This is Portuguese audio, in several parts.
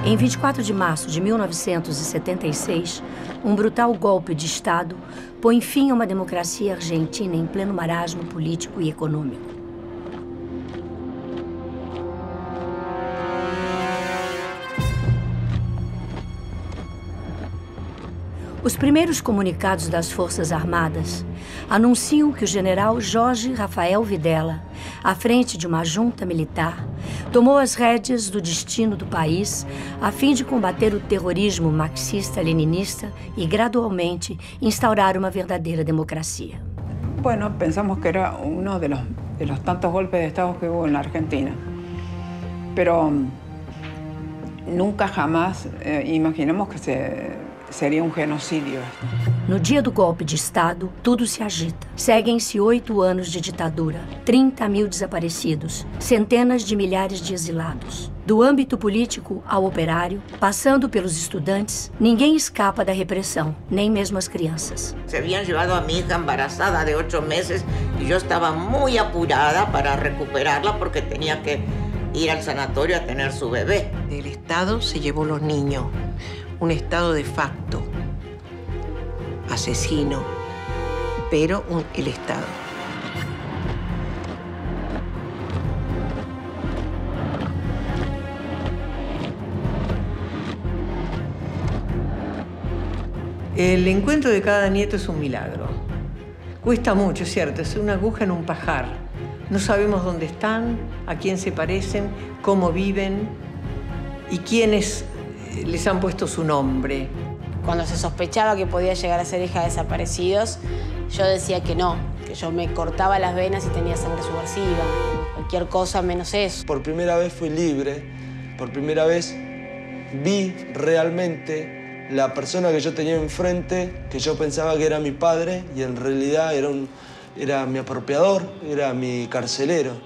Em 24 de março de 1976, um brutal golpe de Estado põe fim a uma democracia argentina em pleno marasmo político e econômico. Os primeiros comunicados das Forças Armadas anunciam que o general Jorge Rafael Videla, à frente de uma junta militar, tomou as rédeas do destino do país a fim de combater o terrorismo marxista-leninista e, gradualmente, instaurar uma verdadeira democracia. Bueno, pensamos que era uno de los tantos golpes de Estado que hubo en la Argentina. Pero nunca jamás imaginamos que seria genocídio. No dia do golpe de Estado, tudo se agita. Seguem-se 8 anos de ditadura, 30 mil desaparecidos, centenas de milhares de exilados. Do âmbito político ao operário, passando pelos estudantes, ninguém escapa da repressão, nem mesmo as crianças. Se habían llevado a mi hija embarazada de 8 meses y yo estaba muy apurada para recuperarla porque tenía que ir al sanatorio a tener su bebé. El Estado se llevó los niños. Un Estado de facto, asesino, pero el Estado. El encuentro de cada nieto es un milagro. Cuesta mucho, es cierto, es una aguja en un pajar. No sabemos dónde están, a quién se parecen, cómo viven y quiénes les han puesto su nombre. Cuando se sospechaba que podía llegar a ser hija de desaparecidos, yo decía que no, que yo me cortaba las venas y tenía sangre subversiva, cualquier cosa menos eso. Por primera vez fui libre, por primera vez vi realmente la persona que yo tenía enfrente, que yo pensaba que era mi padre y en realidad era mi apropiador, era mi carcelero.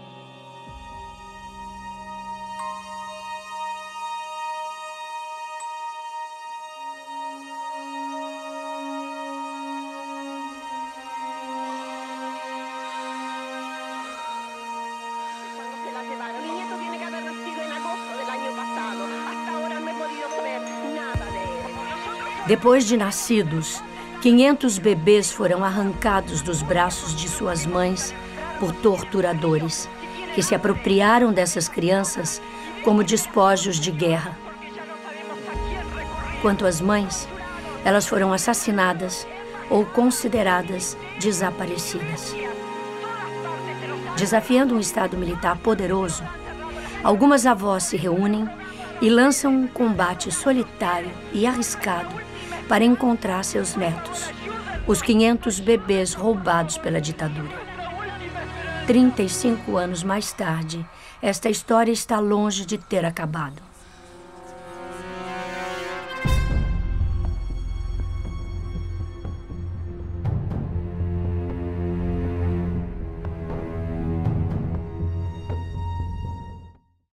Depois de nascidos, 500 bebês foram arrancados dos braços de suas mães por torturadores, que se apropriaram dessas crianças como despojos de guerra. Quanto às mães, elas foram assassinadas ou consideradas desaparecidas. Desafiando um Estado militar poderoso, algumas avós se reúnem e lançam um combate solitário e arriscado para encontrar seus netos, os 500 bebês roubados pela ditadura. 35 anos mais tarde, esta história está longe de ter acabado.